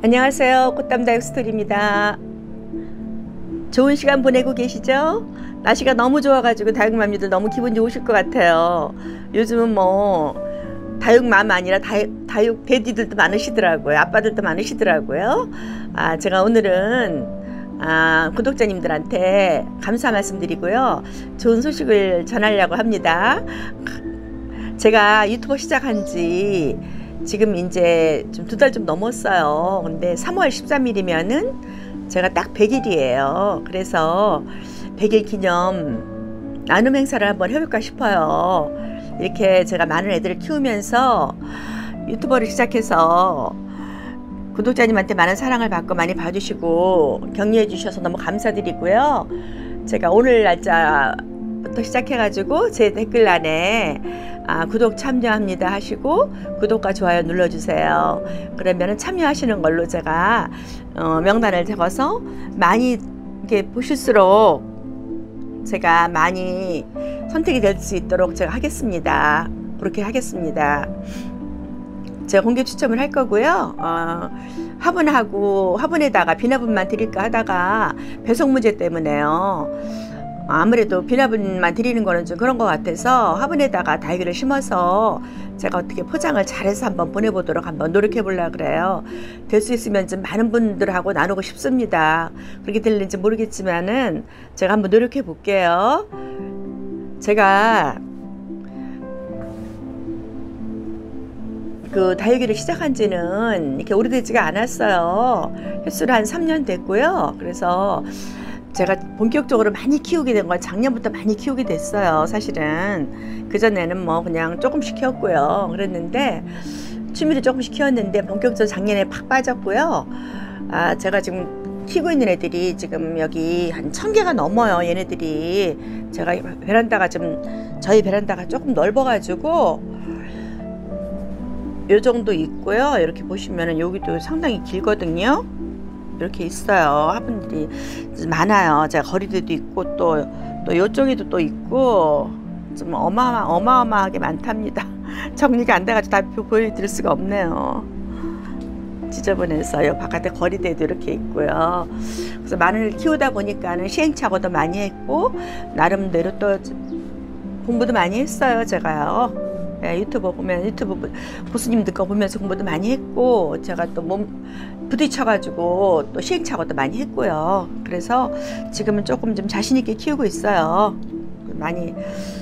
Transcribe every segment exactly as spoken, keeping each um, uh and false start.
안녕하세요. 꽃담다육 스토리입니다. 좋은 시간 보내고 계시죠? 날씨가 너무 좋아가지고 다육맘미들 너무 기분 좋으실 것 같아요. 요즘은 뭐 다육맘 아니라 다육, 다육 데디들도 많으시더라고요. 아빠들도 많으시더라고요. 아, 제가 오늘은 아, 구독자님들한테 감사 말씀드리고요. 좋은 소식을 전하려고 합니다. 제가 유튜버 시작한 지 지금 이제 좀 두 달 좀 넘었어요. 근데 삼월 십삼일이면은 제가 딱 백 일이에요. 그래서 백 일 기념 나눔 행사를 한번 해볼까 싶어요. 이렇게 제가 많은 애들을 키우면서 유튜버를 시작해서 구독자님한테 많은 사랑을 받고 많이 봐주시고 격려해 주셔서 너무 감사드리고요. 제가 오늘 날짜부터 시작해가지고 제 댓글란에 아, 구독 참여합니다 하시고 구독과 좋아요 눌러주세요. 그러면 참여하시는 걸로 제가 어, 명단을 적어서 많이 이렇게 보실수록 제가 많이 선택이 될 수 있도록 제가 하겠습니다. 그렇게 하겠습니다. 제가 공개 추첨을 할 거고요. 어, 화분하고 화분에다가 비나분만 드릴까 하다가 배송 문제 때문에요. 아무래도 비나분만 드리는 거는 좀 그런 것 같아서 화분에다가 다육이를 심어서 제가 어떻게 포장을 잘해서 한번 보내보도록 한번 노력해 보려고 그래요. 될 수 있으면 좀 많은 분들하고 나누고 싶습니다. 그렇게 될는지 모르겠지만은 제가 한번 노력해 볼게요. 제가 그 다육이를 시작한 지는 이렇게 오래되지가 않았어요. 횟수를 한 삼 년 됐고요. 그래서 제가 본격적으로 많이 키우게 된 건 작년부터 많이 키우게 됐어요. 사실은 그전에는 뭐 그냥 조금씩 키웠고요. 그랬는데 취미로 조금씩 키웠는데 본격적으로 작년에 팍 빠졌고요. 아, 제가 지금 키우고 있는 애들이 지금 여기 한 천 개가 넘어요. 얘네들이 제가 베란다가 좀 저희 베란다가 조금 넓어 가지고 요 정도 있고요. 이렇게 보시면은 여기도 상당히 길거든요. 이렇게 있어요. 화분들이 많아요. 제가 거리대도 있고 또 또 이쪽에도 또 있고 좀 어마어마, 어마어마하게 많답니다. 정리가 안 돼가지고 다 보여드릴 수가 없네요. 지저분해서 요 바깥에 거리대도 이렇게 있고요. 그래서 마늘을 키우다 보니까는 시행착오도 많이 했고 나름대로 또 공부도 많이 했어요. 제가요. 네, 유튜브 보면 유튜브 보수님들 거 보면서 공부도 많이 했고 제가 또 몸 부딪혀가지고 또 시행착오도 많이 했고요. 그래서 지금은 조금 좀 자신 있게 키우고 있어요. 많이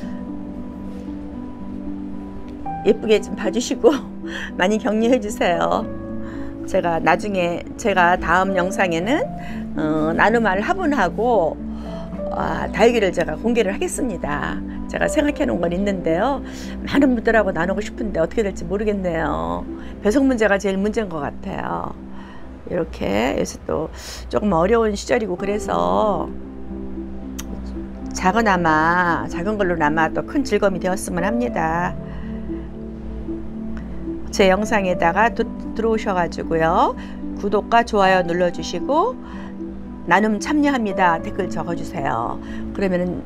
예쁘게 좀 봐주시고 많이 격려해 주세요. 제가 나중에 제가 다음 영상에는 어, 나눔할 화분하고 아, 다육이를 제가 공개를 하겠습니다. 제가 생각해 놓은 건 있는데요. 많은 분들하고 나누고 싶은데 어떻게 될지 모르겠네요. 배송 문제가 제일 문제인 것 같아요. 이렇게 요새 또 조금 어려운 시절이고 그래서 작은아마 작은 걸로나마 또 큰 즐거움이 되었으면 합니다. 제 영상에다가 도, 들어오셔가지고요. 구독과 좋아요 눌러주시고 나눔 참여합니다 댓글 적어주세요. 그러면은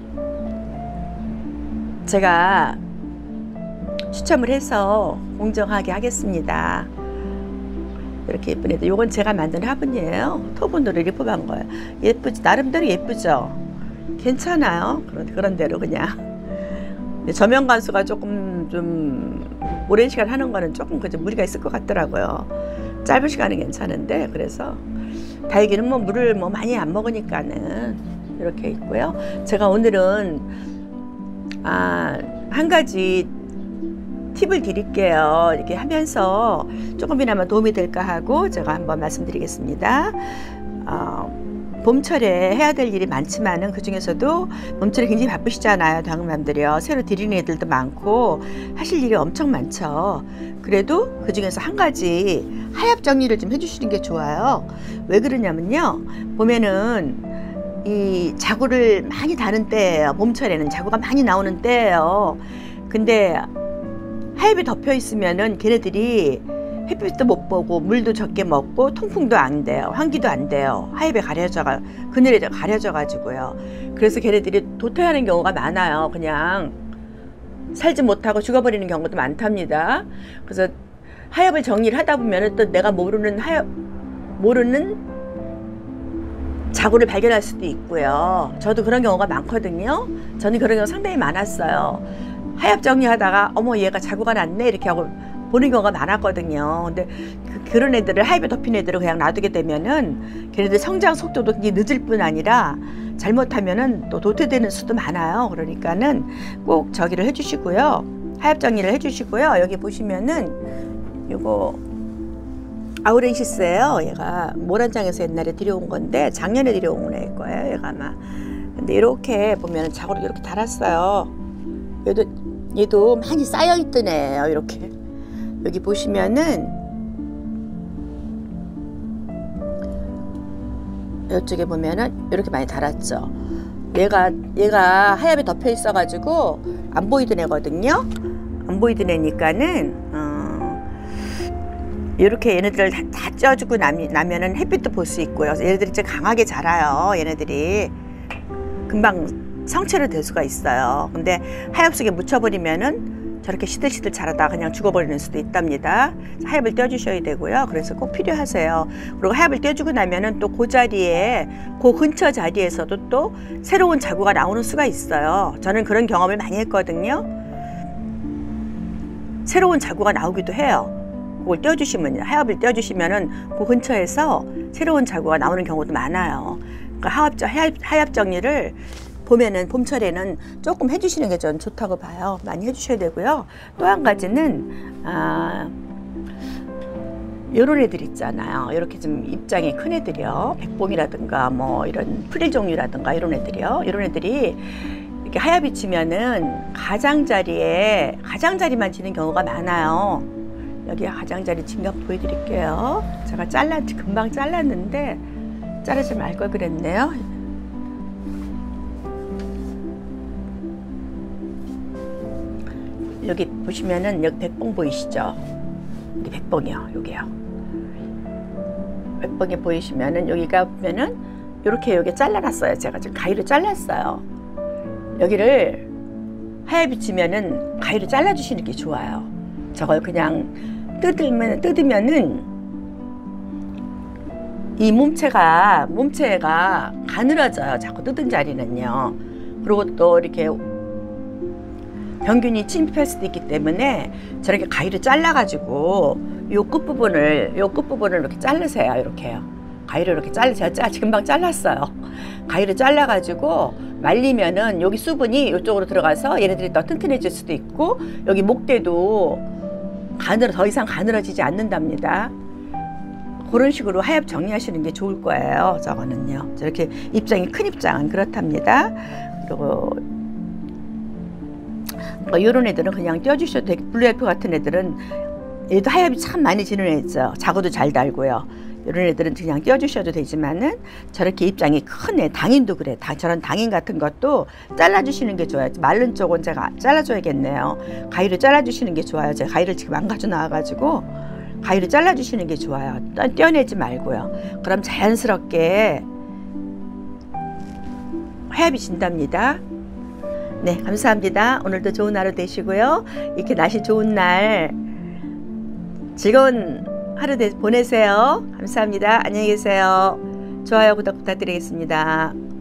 제가 추첨을 해서 공정하게 하겠습니다. 이렇게 예쁜 애들. 요건 제가 만든 화분이에요. 토분으로 리폼한 거예요. 예쁘지? 나름대로 예쁘죠? 괜찮아요. 그런, 그런 대로 그냥. 근데 저면 관수가 조금 좀 오랜 시간 하는 거는 조금 그저 무리가 있을 것 같더라고요. 짧은 시간은 괜찮은데 그래서 다육이는 뭐 물을 뭐 많이 안 먹으니까는 이렇게 있고요. 제가 오늘은 아, 한 가지 팁을 드릴게요. 이렇게 하면서 조금이나마 도움이 될까 하고 제가 한번 말씀드리겠습니다. 어, 봄철에 해야 될 일이 많지만은 그 중에서도 봄철에 굉장히 바쁘시잖아요. 다육맘들이요. 새로 들이는 애들도 많고 하실 일이 엄청 많죠. 그래도 그 중에서 한 가지 하엽 정리를 좀 해주시는 게 좋아요. 왜 그러냐면요. 보면은 이 자구를 많이 다는 때예요. 봄철에는 자구가 많이 나오는 때예요. 근데 하엽이 덮여 있으면은 걔네들이 햇빛도 못 보고 물도 적게 먹고 통풍도 안 돼요. 환기도 안 돼요. 하엽에 가려져가 그늘에 가려져 가지고요. 그래서 걔네들이 도태하는 경우가 많아요. 그냥 살지 못하고 죽어버리는 경우도 많답니다. 그래서 하엽을 정리를 하다 보면은 또 내가 모르는 하엽 모르는 자구를 발견할 수도 있고요. 저도 그런 경우가 많거든요. 저는 그런 경우가 상당히 많았어요. 하엽 정리하다가 어머 얘가 자구가 났네 이렇게 하고 보는 경우가 많았거든요. 근데 그, 그런 애들을 하엽에 덮인 애들을 그냥 놔두게 되면은 걔네들 성장 속도도 굉장히 늦을 뿐 아니라 잘못하면은 또 도태되는 수도 많아요. 그러니까는 꼭 저기를 해주시고요. 하엽 정리를 해주시고요. 여기 보시면은 요거 아우렌시스예요. 얘가 모란장에서 옛날에 들여온 건데 작년에 들여온 애 거예요. 얘가 아마. 근데 이렇게 보면은 자구를 이렇게 달았어요. 얘도 얘도 많이 쌓여 있던 애예요. 이렇게 여기 보시면은 이쪽에 보면은 이렇게 많이 달았죠. 얘가 얘가 하엽에 덮여 있어 가지고 안 보이던 애거든요. 안 보이던 애니까는 어, 이렇게 얘네들을 다, 다 쪄주고 나면은 햇빛도 볼 수 있고요. 얘네들이 좀 강하게 자라요. 얘네들이 금방 성체로 될 수가 있어요. 근데 하엽 속에 묻혀버리면은 저렇게 시들시들 자라다가 그냥 죽어버리는 수도 있답니다. 하엽을 떼어주셔야 되고요. 그래서 꼭 필요하세요. 그리고 하엽을 떼어주고 나면은 또 그 자리에, 그 근처 자리에서도 또 새로운 자구가 나오는 수가 있어요. 저는 그런 경험을 많이 했거든요. 새로운 자구가 나오기도 해요. 그걸 떼어주시면, 하엽을 떼어주시면은 그 근처에서 새로운 자구가 나오는 경우도 많아요. 그러니까 하엽, 하엽, 하엽 정리를 봄에는, 봄철에는 조금 해주시는 게 전 좋다고 봐요. 많이 해주셔야 되고요. 또 한 가지는 아, 요런 애들 있잖아요. 이렇게 좀 입장이 큰 애들이요. 백봉이라든가 뭐 이런 프릴 종류라든가 이런 애들이요. 이런 애들이 이렇게 하엽이 치면은 가장자리에 가장자리만 지는 경우가 많아요. 여기 가장자리 진각 보여드릴게요. 제가 잘랐 금방 잘랐는데 자르지 말 걸 그랬네요. 여기 보시면은 여기 백봉 보이시죠? 여기 백봉이요. 여기요. 백봉이 보이시면은 여기가 보면은 이렇게 여기 잘라놨어요. 제가 지금 가위로 잘랐어요. 여기를 하엽이 치면은 가위로 잘라주시는 게 좋아요. 저걸 그냥 뜯으면 뜯으면은 이 몸체가 몸체가 가늘어져요. 자꾸 뜯은 자리는요. 그리고 또 이렇게 병균이 침입할 수도 있기 때문에 저렇게 가위로 잘라가지고 요 끝부분을 요 끝부분을 이렇게 자르세요. 이렇게요. 가위로 이렇게 잘라세요. 짜 금방 잘랐어요. 가위로 잘라가지고 말리면은 여기 수분이 이쪽으로 들어가서 얘네들이 더 튼튼해질 수도 있고 여기 목대도 가늘어 더 이상 가늘어지지 않는답니다. 그런 식으로 하엽 정리하시는 게 좋을 거예요. 저거는요. 저렇게 입장이 큰 입장은 그렇답니다. 그리고 뭐 이런 애들은 그냥 떼어주셔도 되고 블루엘프 같은 애들은 얘도 하엽이 참 많이 지는 애죠. 자구도 잘 달고요. 이런 애들은 그냥 떼어주셔도 되지만은 저렇게 입장이 큰 애, 당인도 그래. 다, 저런 당인 같은 것도 잘라주시는 게 좋아요. 마른 쪽은 제가 잘라줘야겠네요. 가위로 잘라주시는 게 좋아요. 제가 가위를 지금 안 가져 나와가지고 가위로 잘라주시는 게 좋아요. 떼어내지 말고요. 그럼 자연스럽게 하엽이 진답니다. 네, 감사합니다. 오늘도 좋은 하루 되시고요. 이렇게 날씨 좋은 날 즐거운 하루 보내세요. 감사합니다. 안녕히 계세요. 좋아요, 구독 부탁드리겠습니다.